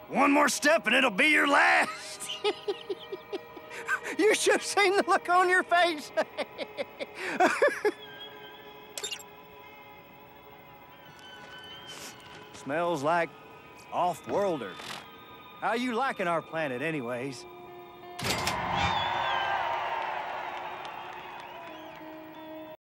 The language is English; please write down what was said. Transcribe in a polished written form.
One more step and it'll be your last. You should have seen the look on your face. Smells like off-worlders. How you liking our planet anyways?